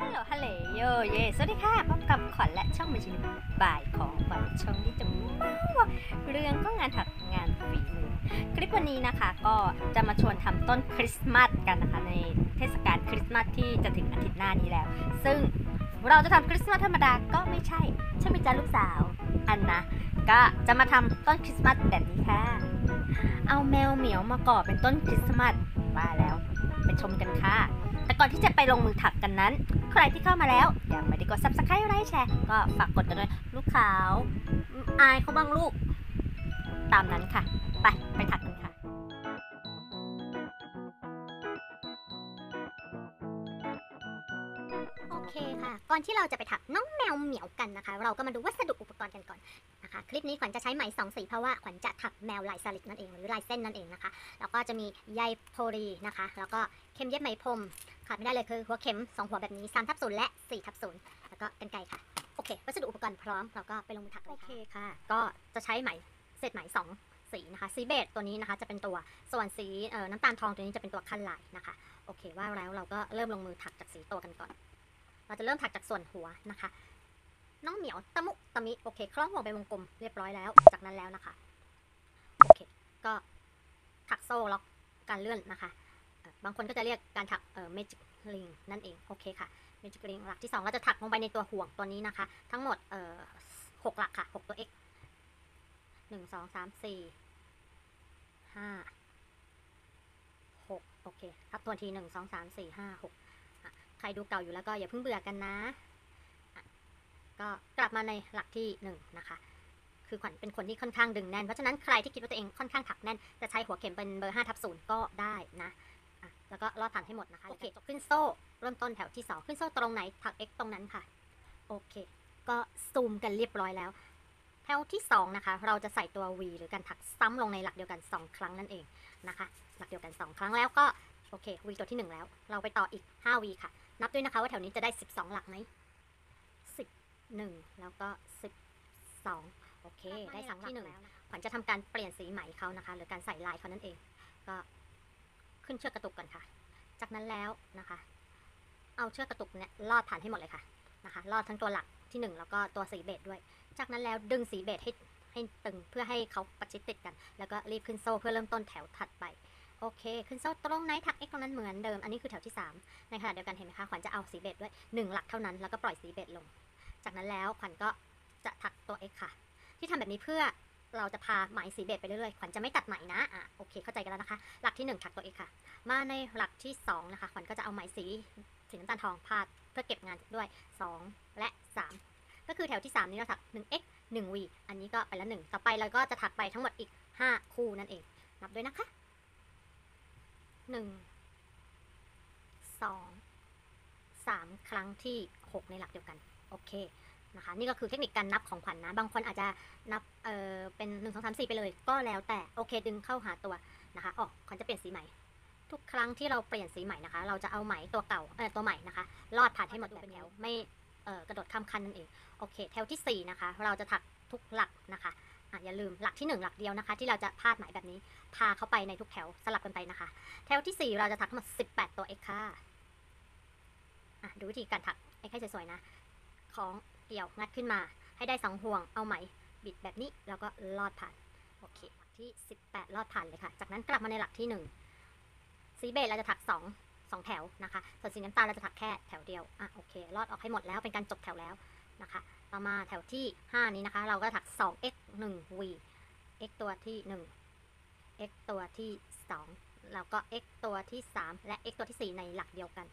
ลโหลฮัลโหลโยเยสวัสดีค่ะพบกับขวัญและช่องบัญชีบ่ายของขวัญช่องที่จะมาว่าเรื่องก็งานถักงานฝีมือคลิปวันนี้นะคะก็จะมาชวนทำต้นคริสต์มาสกันนะคะในเทศกาลคริสต์มาสที่จะถึงอาทิตย์หน้านี้แล้วซึ่งเราจะทำคริสต์มาสธรรมดาก็ไม่ใช่ใช่ไหมจ๊ะลูกสาวอันนะก็จะมาทำต้นคริสต์มาสแบบนี้ค่ะเอาแมวเหมียวมาก่อเป็นต้นคริสต์มาสมาแล้วไปชมกันค่ะแต่ก่อนที่จะไปลงมือถักกันนั้นใครที่เข้ามาแล้วยังไม่ได้กด Subscribe ไลค์แชร์ก็ฝากกดกันด้วยลูกขาวอายเขาบ้างลูกตามนั้นค่ะไปถักกันค่ะโอเคค่ะก่อนที่เราจะไปถักน้องแมวเหมียวกันนะคะเราก็มาดูวัสดุอุปกรณ์กันก่อนนะคะคลิปนี้ขวัญจะใช้ไหม2สีเพราะว่าขวัญจะถักแมวลายสลิดนั่นเองหรือลายเส้นนั่นเองนะคะแล้วก็จะมีใยโพลีนะคะแล้วก็เข็มเย็บไหมพรมขาดไม่ได้เลยคือหัวเข็ม2หัวแบบนี้3/0และ4/0แล้วก็กรรไกรค่ะโอเควัสดุอุปกรณ์พร้อมเราก็ไปลงมือถักเลยค่ะโอเคค่ะก็จะใช้ไหมเศษไหม2สีนะคะสีเบจตัวนี้นะคะจะเป็นตัวส่วนสีน้ำตาลทองตัวนี้จะเป็นตัวคันลายนะคะโอเคว่าแล้วเราก็เริ่มลงมือถักจากสีตัวกันก่อนเราจะเริ่มถักจากส่วนหัวนะคะน้องเหมียวตะมุตะมิโอเคคล้องหัวเป็นวงกลมเรียบร้อยแล้วจากนั้นแล้วนะคะโอเคก็ถักโซ่ล็อกการเลื่อนนะคะบางคนก็จะเรียกการถักเมจิกลิงนั่นเองโอเคค่ะเมจิกลิงหลักที่2เราจะถักลงไปในตัวห่วงตัวนี้นะคะทั้งหมด6หลักค่ะ6ตัว x 1 2 3 4 5 6โอเคทับทวนที1 2 3 4 5 6ใครดูเก่าอยู่แล้วก็อย่าเพิ่งเบื่อกันนะก็กลับมาในหลักที่1นะคะคือขวัญเป็นคนที่ค่อนข้างดึงแน่นเพราะฉะนั้นใครที่คิดว่าตัวเองค่อนข้างถักแน่นจะใช้หัวเข็มเป็นเบอร์5/0ก็ได้นะแล้วก็ลอดผ่านให้หมดนะคะโอเคขึ้นโซ่เริ่มต้นแถวที่2ขึ้นโซ่ตรงไหนถัก x ตรงนั้นค่ะโอเคก็ซูมกันเรียบร้อยแล้วแถวที่2นะคะเราจะใส่ตัว v หรือการถักซ้ำลงในหลักเดียวกัน2ครั้งนั่นเองนะคะหลักเดียวกัน2ครั้งแล้วก็โอเค v ตัวที่1แล้วเราไปต่ออีก5 v ค่ะนับด้วยนะคะว่าแถวนี้จะได้12หลักไหม11แล้วก็12โอเคได้2หลักแล้วขวัญจะทำการเปลี่ยนสีไหมเขานะคะหรือการใส่ลายเขานั่นเองก็ขึ้นเชือกกระตุกก่อนค่ะจากนั้นแล้วนะคะเอาเชือกกระตุกเนี่ยลอดผ่านให้หมดเลยค่ะนะคะลอดทั้งตัวหลักที่1แล้วก็ตัวสีเบจด้วยจากนั้นแล้วดึงสีเบจให้ตึงเพื่อให้เขาประชิดติดกันแล้วก็รีบขึ้นโซ่เพื่อเริ่มต้นแถวถัดไปโอเคขึ้นโซ่ตรงไหนถัก x ตรงนั้นเหมือนเดิมอันนี้คือแถวที่3ในขณะเดียวกันเห็นไหมคะขวัญจะเอาสีเบจด้วย1หลักเท่านั้นแล้วก็ปล่อยสีเบจลงจากนั้นแล้วขวัญก็จะถักตัว x ค่ะที่ทำแบบนี้เพื่อเราจะพาไหมสีเบจไปเรื่อยๆขวัญจะไม่ตัดไหมนะโอเคเข้าใจกันแล้วนะคะหลักที่1ถักตัว x ค่ะมาในหลักที่2นะคะขวัญก็จะเอาไหมสีน้ำตาลทองพาดเพื่อเก็บงานด้วย2และ3ก็คือแถวที่3นี้เราถัก 1x 1v อันนี้ก็ไปละ1ต่อไปเราก็จะถักไปทั้งหมดอีก5คู่นั่นเองนับด้วยนะคะ1 2 3ครั้งที่6ในหลักเดียวกันโอเคนะคะนี่ก็คือเทคนิคการนับของขวัญนะบางคนอาจจะนับเป็น1 2 3 4ไปเลยก็แล้วแต่โอเคดึงเข้าหาตัวนะคะขวัญจะเปลี่ยนสีใหม่ทุกครั้งที่เราเปลี่ยนสีใหม่นะคะเราจะเอาไหมตัวเก่าตัวใหม่นะคะลอดผ่านให้หมดเป็นแถวไม่กระโดดข้ามขั้นนั่นเองโอเคแถวที่4นะคะเราจะถักทุกหลักนะคะอย่าลืมหลักที่1หลักเดียวนะคะที่เราจะพาดไหมแบบนี้พาเข้าไปในทุกแถวสลับกันไปนะคะแถวที่4เราจะถักทั้งหมด18ตัว x ค่ะดูวิธีการถัก x ให้สวยๆนะของเกี่ยวงัดขึ้นมาให้ได้2ห่วงเอาไหมบิดแบบนี้แล้วก็ลอดผ่านโอเคหลักที่18ลอดผ่านเลยค่ะจากนั้นกลับมาในหลักที่1สีเบจเราจะถัก2แถวนะคะส่วนสีน้ำตาลเราจะถักแค่แถวเดียวโอเคลอดออกให้หมดแล้วเป็นการจบแถวแล้วนะคะต่อมาแถวที่5นี้นะคะเราก็ถัก 2x 1v x ตัวที่1 x ตัวที่2แล้วก็ x ตัวที่3และ x ตัวที่4ในหลักเดียวกัน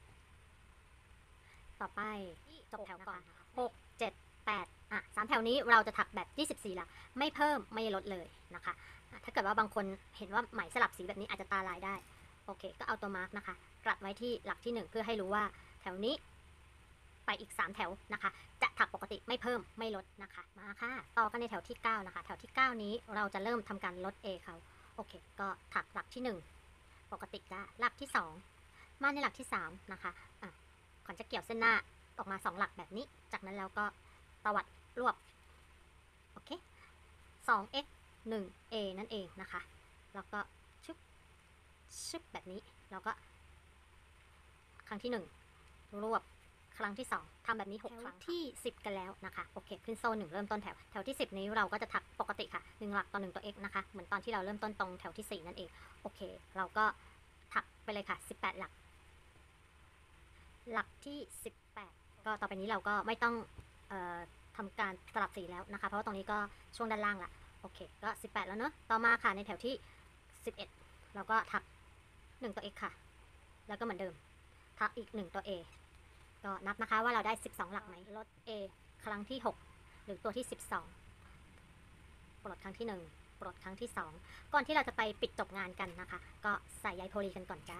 ต่อไปจบแถวก่อน6 7 83แถวนี้เราจะถักแบบ24หลักไม่เพิ่มไม่ลดเลยนะคะถ้าเกิดว่าบางคนเห็นว่าไหมสลับสีแบบนี้อาจจะตาลายได้โอเคก็เอาตัวมาร์กนะคะกลัดไว้ที่หลักที่1เพื่อให้รู้ว่าแถวนี้ไปอีก3แถวนะคะจะถักปกติไม่เพิ่มไม่ลดนะคะมาค่ะต่อกันในแถวที่9นะคะแถวที่9นี้เราจะเริ่มทำการลด A เขาโอเคก็ถักหลักที่1ปกติจ้ะหลักที่2มาในหลักที่3นะคะขวัญจะเกี่ยวเส้นหน้าออกมา2หลักแบบนี้จากนั้นแล้วก็ตวัดรวบโอเค 2x 1a นั่นเองนะคะแล้วก็ชึบแบบนี้แล้วก็ครั้งที่1รวบครั้งที่2ทำแบบนี้6ครั้งที่10กันแล้วนะคะโอเคขึ้นโซ่1เริ่มต้นแถวที่10นี้เราก็จะถักปกติค่ะ1หลักต่อ1ตัว x นะคะเหมือนตอนที่เราเริ่มต้นตรงแถวที่4นั่นเองโอเคเราก็ถักไปเลยค่ะ18หลักที่18ก็ต่อไปนี้เราก็ไม่ต้องทำการสลับสีแล้วนะคะเพราะว่าตรงนี้ก็ช่วงด้านล่างละโอเคก็18แล้วเนอะต่อมาค่ะในแถวที่11เราก็ถัก1ตัว x ค่ะแล้วก็เหมือนเดิมถักอีก1ตัว a ก็นับนะคะว่าเราได้12หลักไหมลด a ครั้งที่6หรือตัวที่12ปลดครั้งที่1ปลดครั้งที่2ก่อนที่เราจะไปปิดจบงานกันนะคะก็ใส่ใยโพลีกันก่อนจ้า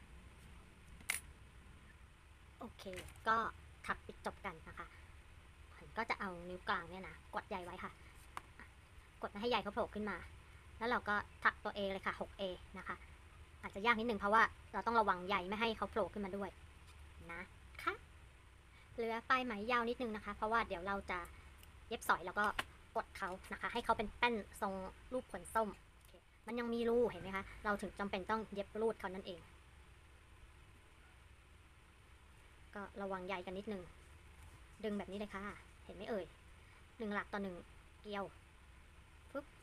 โอเคก็ถักปิดจบกันนะคะผมก็จะเอานิ้วกลางเนี่ยนะกดใยไว้ค่ะกดไม่ให้ใยเขาโผล่ขึ้นมาแล้วเราก็ถักตัว A เลยค่ะ 6A นะคะอาจจะยากนิดนึงเพราะว่าเราต้องระวังใยไม่ให้เขาโผล่ขึ้นมาด้วยนะคะเหลือปลายไหมยาวนิดนึงนะคะเพราะว่าเดี๋ยวเราจะเย็บสอยแล้วก็กดเขานะคะให้เขาเป็นแป้นทรงรูปผลส้มมันยังมีรูเห็นไหมคะเราถึงจำเป็นต้องเย็บรูดเขานั่นเองก็ระวังใยกันนิดนึงดึงแบบนี้เลยค่ะเห็นไหมเอ่ย1หลักต่อ1เกลียวปุ๊บ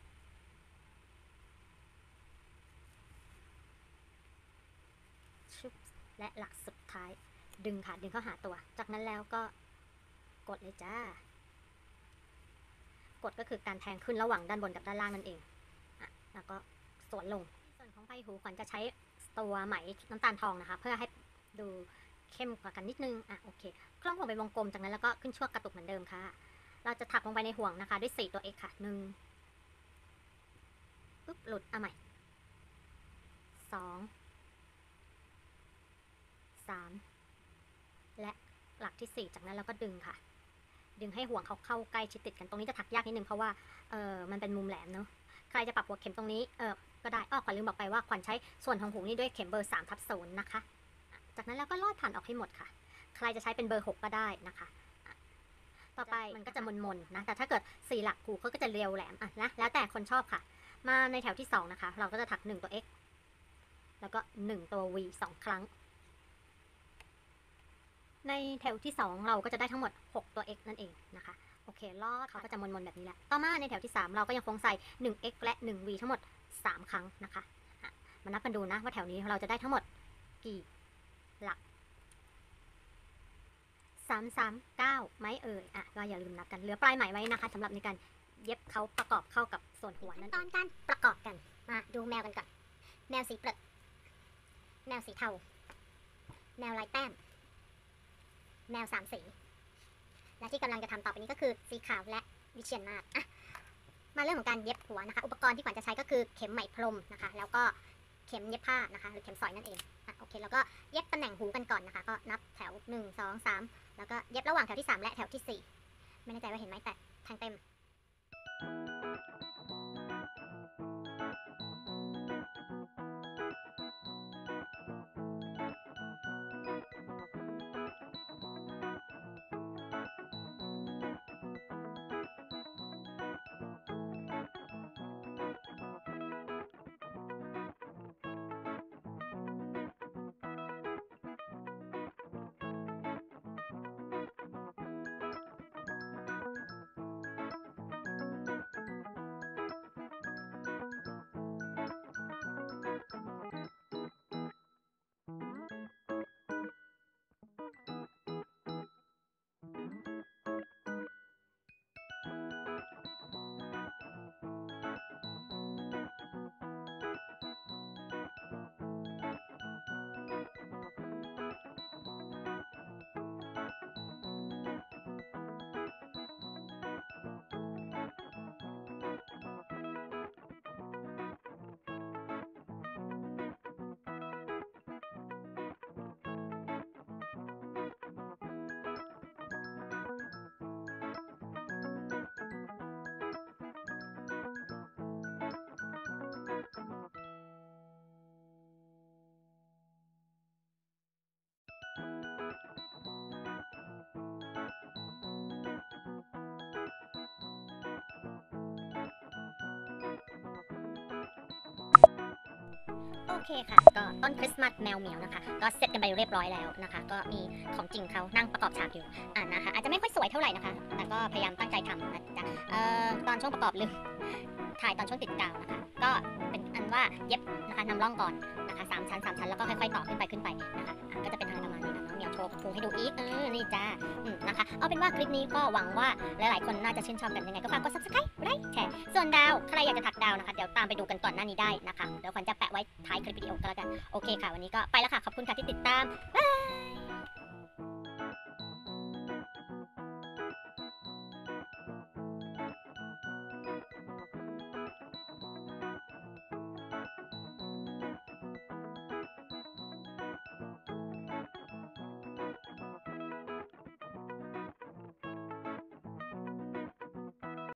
ชุบและหลักสุดท้ายดึงค่ะดึงเข้าหาตัวจากนั้นแล้วก็กดเลยจ้ากดก็คือการแทงขึ้นระหว่างด้านบนกับด้านล่างนั่นเองแล้วก็สวนลงส่วนของใบหูขวัญจะใช้ตัวไหมน้ำตาลทองนะคะเพื่อให้ดูเข้มกว่ากันนิดนึงโอเคคล้องห่วงเป็นวงกลมจากนั้นแล้วก็ขึ้นช่วงกระตุกเหมือนเดิมค่ะเราจะถักลงไปในห่วงนะคะด้วย4ตัว x ค่ะ1ปุ๊บหลุดใหม่2 3และหลักที่4จากนั้นเราก็ดึงค่ะดึงให้ห่วงเขาเข้าใกล้ชิดติดกันตรงนี้จะถักยากนิดนึงเพราะว่ามันเป็นมุมแหลมเนาะใครจะปรับหัวเข็มตรงนี้ก็ได้ขวัญลืมบอกไปว่าขวัญใช้ส่วนของหูนี่ด้วยเข็มเบอร์3/0นะคะจากนั้นแล้วก็ลอดผ่านออกให้หมดค่ะใครจะใช้เป็นเบอร์6ก็ได้นะคะต่อไปมันก็จะมนๆนะแต่ถ้าเกิด4หลักหูเขาก็จะเรียวแหลมนะแล้วแต่คนชอบค่ะมาในแถวที่2นะคะเราก็จะถัก1ตัว x แล้วก็1ตัว v 2ครั้งในแถวที่2เราก็จะได้ทั้งหมด6ตัว x นั่นเองนะคะโอเคลอดเขาก็จะมนๆแบบนี้แหละต่อมาในแถวที่3เราก็ยังคงใส่1 x และ1 v ทั้งหมด3ครั้งนะคะมานับกันดูนะว่าแถวนี้เราจะได้ทั้งหมดกี่หลัก339ไหมเอ่ยก็อย่าลืมนับกันเหลือปลายไหมไว้นะคะสำหรับในการเย็บเขาประกอบเข้ากับส่วนหัวนั่นตอนการประกอบกันมาดูแมวกันก่อนแมวสีเปลือกแมวสีเทาแมวลายแต้มแมว3สีและที่กำลังจะทำต่อไปนี้ก็คือสีขาวและวิเชียรมาศมาเรื่องของการเย็บหัวนะคะอุปกรณ์ที่ขวัญจะใช้ก็คือเข็มไหมพรมนะคะแล้วก็เข็มเย็บผ้านะคะหรือเข็มสอยนั่นเองโอเคแล้วก็เย็บตำแหน่งหูกันก่อนนะคะก็นับแถว1 2 3แล้วก็เย็บระหว่างแถวที่3และแถวที่4ไม่แน่ใจว่าเห็นไหมแต่แทงเต็มเคค่ะ ก็ต้นคริสต์มาสแมวเหมียวนะคะ ก็เสร็จกันไปเรียบร้อยแล้วนะคะ ก็มีของจริงเขานั่งประกอบฉากอยู่นะคะอาจจะไม่ค่อยสวยเท่าไหร่นะคะ แต่ก็พยายามตั้งใจทำนะจ๊ะตอนช่วงประกอบลืมถ่ายตอนช่วงติดกาวนะคะ ก็เป็นอันว่าเย็บนะคะนำร่องก่อนนะคะ3 ชั้นแล้วก็ค่อยๆต่อขึ้นไปนะคะก็จะเป็นอะไรประมาณนี้นะน้องเหมียวโชว์พุงให้ดูอีกนี่จ้านะคะเอาเป็นว่าคลิปนี้ก็หวังว่าหลายๆคนน่าจะชื่นชอบกันยังไงก็ฝากกด subscribe ไลค์แชร์ส่วนดาวใครอยากจะถักดาวนะคะเดี๋ยวตามไปดูกันก่อนหน้านี้ได้นะคะเดี๋ยวขวัญจะแปะไว้ท้ายคลิปวิดีโอก็แล้วกันโอเคค่ะวันนี้ก็ไปแล้วค่ะขอบคุณค่ะที่ติดตามบ๊าย